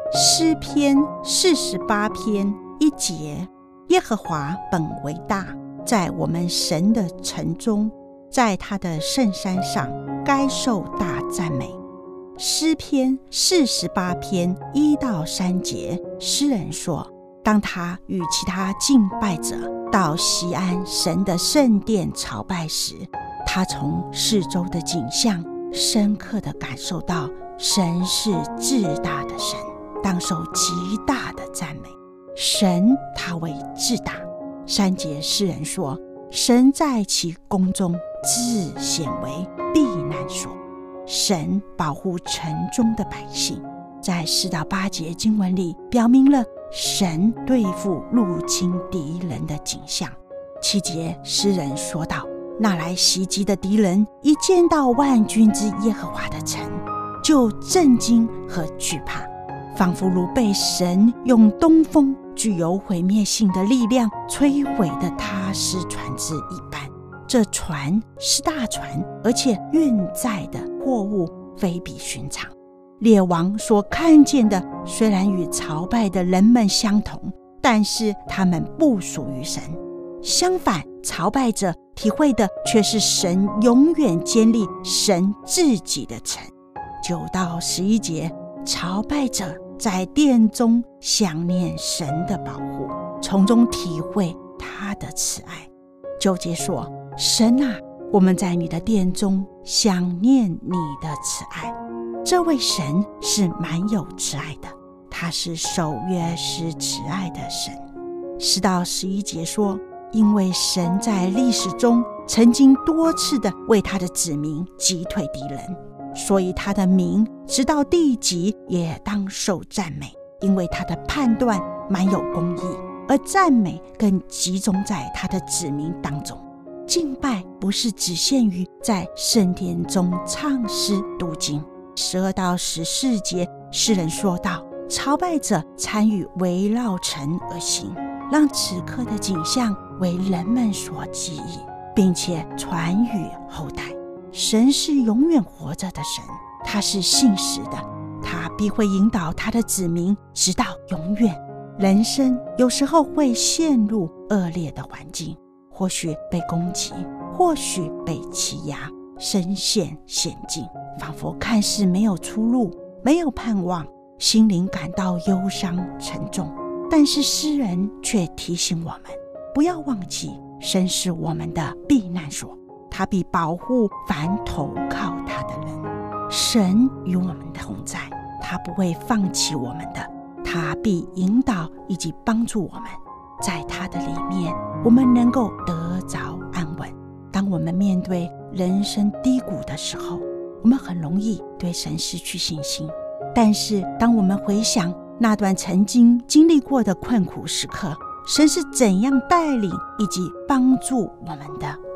诗篇48篇1节，耶和华本为大，在我们神的城中，在他的圣山上，该受大赞美。诗篇48篇1到3节，诗人说，当他与其他敬拜者到锡安神的圣殿朝拜时，他从四周的景象深刻地感受到神是至大的神，当受极大的赞美。神他为至大。3节诗人说，神在其宫中自显为避难所，神保护城中的百姓。在4到8节经文里表明了神对付入侵敌人的景象。7节诗人说道，那来袭击的敌人一见到万军之耶和华的城，就震惊和惧怕，仿佛如被神用东风具有毁灭性的力量摧毁的他施船只一般。这船是大船，而且运载的货物非比寻常。列王所看见的虽然与朝拜的人们相同，但是他们不属于神。相反，朝拜者体会的却是神永远建立神自己的城。9到11节，朝拜者在殿中想念神的保护，从中体会他的慈爱。9节说，神啊，我们在你的殿中想念你的慈爱。这位神是满有慈爱的，他是守约施慈爱的神。10到11节说，因为神在历史中曾经多次的为他的子民击退敌人，所以他的名直到地极也当受赞美，因为他的判断满有公义，而赞美更集中在他的子民当中。敬拜不是只限于在圣殿中唱诗读经。12到14节，诗人说道，朝拜者参与围绕城而行，让此刻的景象为人们所记忆，并且传与后代。神是永远活着的神，他是信实的，他必会引导他的子民直到永远。人生有时候会陷入恶劣的环境，或许被攻击，或许被欺压，身陷险境，仿佛看似没有出路，没有盼望，心灵感到忧伤沉重。但是诗人却提醒我们，不要忘记神是我们的避难所，他必保护凡投靠他的人。神与我们同在，他不会放弃我们的，他必引导以及帮助我们。在他的里面，我们能够得着安稳。当我们面对人生低谷的时候，我们很容易对神失去信心。但是当我们回想那段曾经经历过的困苦时刻，神是怎样带领以及帮助我们的，